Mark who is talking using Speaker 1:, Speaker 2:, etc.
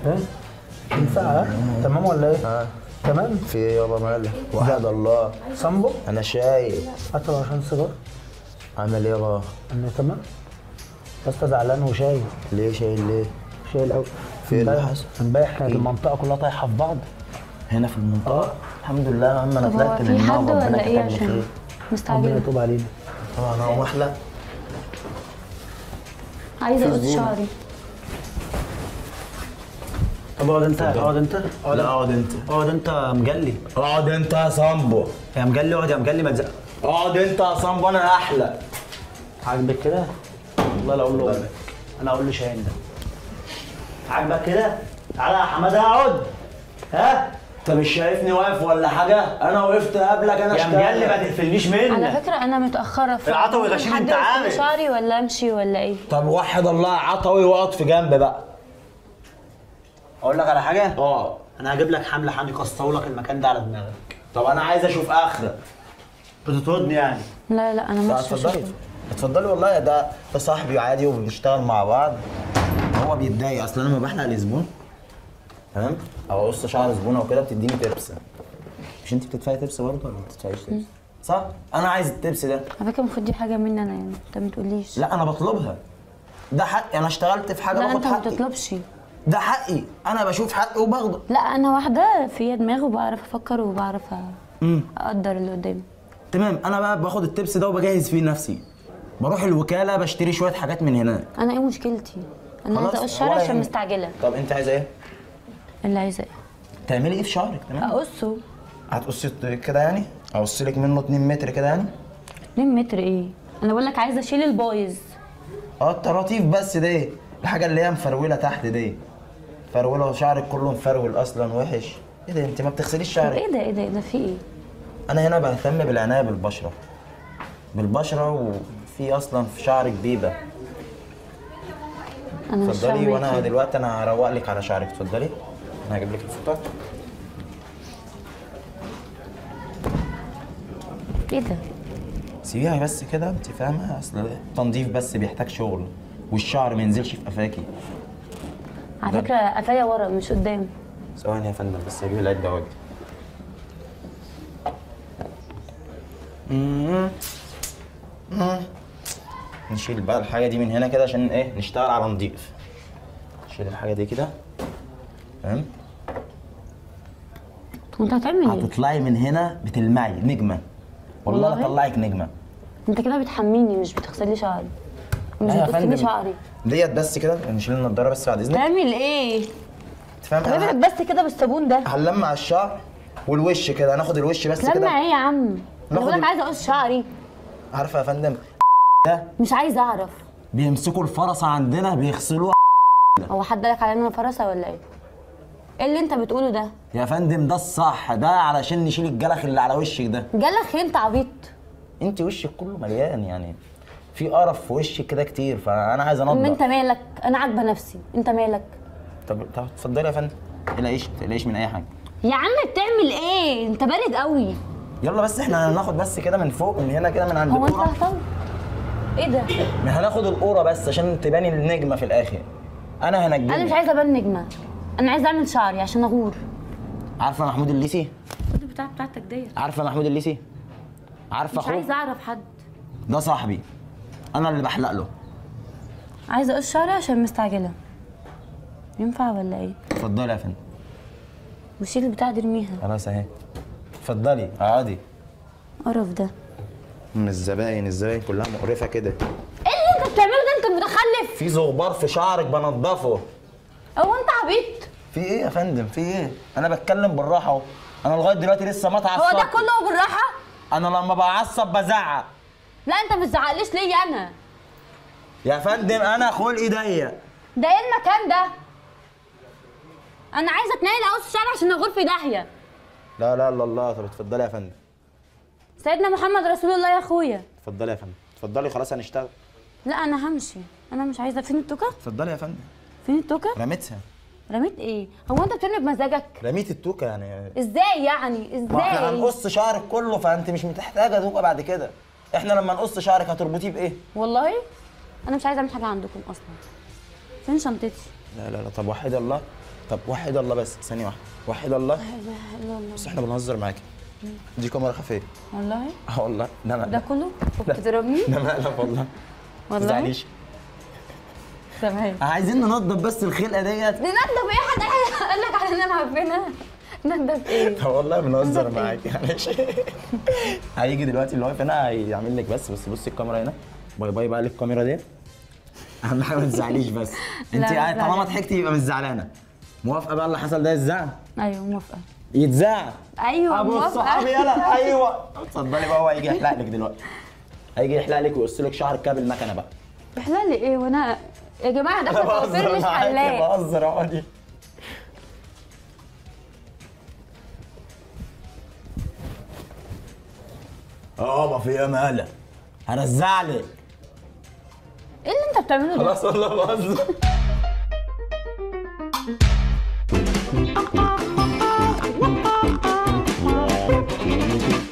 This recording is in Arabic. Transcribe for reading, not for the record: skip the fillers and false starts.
Speaker 1: ايه؟ ينفع ها؟ تمام ولا ايه؟ تمام؟
Speaker 2: في ايه يابا مالك؟ وحد الله.
Speaker 1: صنبو؟
Speaker 2: انا شايف.
Speaker 1: هاتوا عشان سيجار.
Speaker 2: عامل ايه يابا؟
Speaker 1: انا تمام؟ بس زعلان وشايل.
Speaker 2: ليه شايل ليه؟
Speaker 1: شايل قوي.
Speaker 2: في اللي حصل؟
Speaker 1: امبارح كانت المنطقة كلها طايحة في بعض.
Speaker 2: هنا في المنطقة؟ الحمد لله يا عم انا
Speaker 3: طب هو
Speaker 2: طلعت
Speaker 3: في
Speaker 2: من
Speaker 3: حد
Speaker 2: النار ربنا
Speaker 3: ولا ايه
Speaker 2: كتب لي
Speaker 3: عشان
Speaker 2: خير.
Speaker 1: ربنا
Speaker 3: مستعجلة؟
Speaker 1: يتوب علينا.
Speaker 2: طبعا انا محلى.
Speaker 3: عايزة اقص شعري.
Speaker 1: طب اقعد انت اقعد انت
Speaker 2: لا اقعد انت.
Speaker 1: اقعد انت مجلي.
Speaker 2: اقعد انت يا صامبو.
Speaker 1: يا مجلي اقعد يا مجلي ما تزق.
Speaker 2: اقعد انت يا صامبو انا احلى.
Speaker 1: عاجبك كده؟ والله لا اقول له انا اقول لشاهين ده. عاجبك كده؟ تعالى يا حماده اقعد. ها؟
Speaker 2: انت مش شايفني واقف ولا حاجة؟ انا وقفت قبلك انا
Speaker 1: يا مجلي ما تقفلنيش
Speaker 3: على
Speaker 1: منك.
Speaker 3: فكرة أنا متأخرة
Speaker 1: العطوي غشيم
Speaker 3: حد
Speaker 1: انت
Speaker 3: يقص
Speaker 1: عامل.
Speaker 3: لي شعري ولا أمشي ولا إيه؟
Speaker 2: طب وحد الله عطوي واقعد في جنب بقى.
Speaker 1: اقول لك على حاجه؟
Speaker 2: اه.
Speaker 1: انا هجيب لك حمله حامي يكسروا لك المكان ده على دماغك.
Speaker 2: طب انا عايز اشوف اخرك.
Speaker 1: بتطردني يعني؟
Speaker 3: لا لا أنا
Speaker 2: لا
Speaker 3: مش
Speaker 2: اتفضلي اتفضلي والله ده صاحبي عادي وبنشتغل مع بعض. هو بيتضايق اصل انا لما بحلق لزبون تمام او اقص شعر زبونه وكده بتديني تبس. مش انت بتدفعي تبس برضه ولا ما بتدفعيش تبس؟ صح؟ انا عايز التبس ده.
Speaker 3: على فكرة المفروض دي حاجة مني أنا يعني أنت ما تقوليش.
Speaker 2: لا انا بطلبها. ده حقي انا اشتغلت في حاجه
Speaker 3: لا
Speaker 2: باخد
Speaker 3: أنت ما
Speaker 2: حقي.
Speaker 3: بتطلبش.
Speaker 2: ده حقي انا بشوف حقي وباخده.
Speaker 3: لا أنا واحدة فيا دماغ وبعرف أفكر وبعرف أقدر اللي قدامي.
Speaker 2: تمام انا بقى باخد التبس ده وبجهز فيه نفسي. بروح الوكاله بشتري شويه حاجات من هناك.
Speaker 3: أنا إيه مشكلتي؟ أنا
Speaker 2: خلاص،
Speaker 3: عايزة أقص شعري
Speaker 2: ولا
Speaker 3: عشان
Speaker 2: يهمك.
Speaker 3: مستعجلة.
Speaker 2: طب انت عايزه ايه؟
Speaker 3: اللي عايزة إيه؟
Speaker 2: تعملي ايه في شعرك تمام؟
Speaker 3: أقصه.
Speaker 2: هتقصي كده يعني؟ اقص لك منه 2 متر كده يعني؟
Speaker 3: 2 متر إيه؟ أنا بقول لك عايزة أشيل البايظ.
Speaker 2: الطراطيف بس دي الحاجه اللي هي مفروله تحت دي. مفروله وشعرك كله مفرول اصلا وحش. ايه ده انت ما بتغسليش
Speaker 3: طب
Speaker 2: شعرك؟
Speaker 3: إيه ده إيه ده إيه ده في إيه؟
Speaker 2: انا هنا بهتم بالعنايه بالبشره. بالبشره وفي اصلا في شعرك بيبه.
Speaker 3: أنا مش
Speaker 2: اتفضلي
Speaker 3: فاهمة
Speaker 2: وانا
Speaker 3: إيه.
Speaker 2: دلوقتي انا هروق لك على شعرك. اتفضلي انا هجيب لك الفوطه.
Speaker 3: إيه ده؟
Speaker 2: سيبيها بس كده انت فاهمه اصل التنظيف بس بيحتاج شغل والشعر ما ينزلش في قفاكي.
Speaker 3: على فكرة قفايا ورا مش قدام.
Speaker 2: ثواني يا فندم بس هجيب العده واجي. نشيل بقى الحاجه دي من هنا كده عشان ايه نشتغل على نضيف. نشيل الحاجه دي كده تمام.
Speaker 3: وأنت هتعمل إيه؟
Speaker 2: هتطلعي من هنا بتلمعي نجمه. والله
Speaker 3: والله؟
Speaker 2: لا اطلعك نجمه.
Speaker 3: انت كده بتحميني مش بتغسلي شعري مش
Speaker 2: لا يا
Speaker 3: بتقصلي
Speaker 2: فندم.
Speaker 3: شعري.
Speaker 2: ديت بس كده نشيل النضاره بس بعد اذنك.
Speaker 3: تعمل ايه؟
Speaker 2: انت فاهم
Speaker 3: تعمل
Speaker 2: انا
Speaker 3: بس كده بالصابون ده.
Speaker 2: هنلمع الشعر والوش كده هناخد الوش بس
Speaker 3: لما
Speaker 2: كده.
Speaker 3: ايه يا عم؟ انا
Speaker 2: ناخد
Speaker 3: بقول لك
Speaker 2: ال-
Speaker 3: عايزه اقص شعري.
Speaker 2: عارفه يا فندم ده
Speaker 3: مش عايزه اعرف.
Speaker 2: بيمسكوا الفرصه عندنا بيغسلوها.
Speaker 3: هو حد قالك على ان انا فرسه ولا ايه؟ ايه اللي انت بتقوله ده؟
Speaker 2: يا فندم ده الصح ده علشان نشيل الجلخ اللي على وشك ده.
Speaker 3: جالك انت عبيط.
Speaker 2: انت وشك كله مليان يعني في قرف في وشك كده كتير فانا عايز
Speaker 3: ام انت
Speaker 2: انضف.
Speaker 3: مالك؟ انا عاجبه نفسي، انت مالك؟
Speaker 2: طب اتفضلي يا فندم. ما تقلقيش من اي حاجه.
Speaker 3: يا عم بتعمل ايه؟ انت بارد قوي.
Speaker 2: يلا بس احنا هناخد بس كده من فوق من هنا كده من عند
Speaker 3: هو انت
Speaker 2: القوره.
Speaker 3: هتطول؟ ايه ده؟
Speaker 2: هناخد القوره بس عشان تباني النجمه في الاخر. انا هنجمك.
Speaker 3: انا مش عايزه ابان نجمه. انا عايزه اعمل شعري عشان اغور.
Speaker 2: عارفه محمود الليثي؟
Speaker 3: خد بتاعتك ديت.
Speaker 2: عارفه محمود الليثي؟ عارفه
Speaker 3: مش
Speaker 2: اخوه؟
Speaker 3: عايزه اعرف حد.
Speaker 2: ده صاحبي انا اللي بحلق له.
Speaker 3: عايزه اقص شعري عشان مستعجله. ينفع ولا ايه؟
Speaker 2: اتفضلي يا فندم.
Speaker 3: وشيل البتاع دي ارميها.
Speaker 2: خلاص اهي. اتفضلي اقعدي.
Speaker 3: قرف ده.
Speaker 2: الزباين كلها مقرفه كده.
Speaker 3: ايه اللي انت بتعمله ده؟ انت متخلف.
Speaker 2: في زغبار في شعرك بنضفه.
Speaker 3: هو انت عبيط؟
Speaker 2: في ايه يا فندم في ايه؟ انا بتكلم بالراحه اهو. انا لغايه دلوقتي لسه ما اتعصبت.
Speaker 3: هو ده كله بالراحه؟
Speaker 2: انا لما بعصب بزعق.
Speaker 3: لا انت ما تزعقليش ليا انا.
Speaker 2: يا فندم انا خلقي ضيق.
Speaker 3: ده ايه المكان ده؟ انا عايزه اتنقل اقص شعري عشان اغور في داهيه.
Speaker 2: لا لا الا الله. طب اتفضلي يا فندم.
Speaker 3: سيدنا محمد رسول الله يا اخويا.
Speaker 2: اتفضلي يا فندم. اتفضلي خلاص هنشتغل.
Speaker 3: لا انا همشي. انا مش عايزه. فين التوكه؟
Speaker 2: اتفضلي يا فندم.
Speaker 3: فين التوكه؟
Speaker 2: رميتها.
Speaker 3: رميت ايه؟ هو انت بترمي بمزاجك؟
Speaker 2: رميت التوكه يعني.
Speaker 3: ازاي يعني؟
Speaker 2: ما احنا
Speaker 3: ازاي؟
Speaker 2: هنقص شعرك كله فانت مش محتاجه توكه بعد كده. احنا لما نقص شعرك هتربطيه بايه؟
Speaker 3: والله انا مش عايزه اعمل حاجه عندكم اصلا. فين شنطتي؟
Speaker 2: لا لا لا طب وحيد الله. طب وحد الله بس ثانيه واحده، وحد الله. بس احنا بنهزر معاكي. دي كاميرا خفيه.
Speaker 3: والله؟
Speaker 2: اه والله.
Speaker 3: ده كله؟ وبتضربني؟
Speaker 2: ده مقلب والله. ما تزعليش.
Speaker 3: تمام.
Speaker 2: عايزين ننضف بس الخلقه ديت.
Speaker 3: ننضف ايه؟ حد قال لك على عارفينها؟ ننضف ايه؟
Speaker 2: طب والله بنهزر معاكي معلش. هيجي دلوقتي اللي واقف هنا هيعمل لك بس بصي الكاميرا هنا. باي باي بقى للكاميرا دي. اهم حاجه ما تزعليش بس. انت طالما ضحكتي يبقى مش زعلانه. موافقه بقى اللي حصل ده يتزعل؟
Speaker 3: ايوه موافقه.
Speaker 2: يتزعل؟
Speaker 3: ايوه
Speaker 2: ابو
Speaker 3: موافقه.
Speaker 2: الصحاب يلا. ايوه اتفضلي بقى. هو هيجي يحلق لك دلوقتي. هيجي يحلق لك ويقص لك شعرك كده بالمكنه بقى.
Speaker 3: يحلق لي ايه وانا يا جماعه ده كوافير مش حلاق.
Speaker 2: بهزر اقعدي. بابا في ايه مالك؟ هرزعلك.
Speaker 3: ايه اللي انت بتعمله ده؟
Speaker 2: خلاص والله بهزر.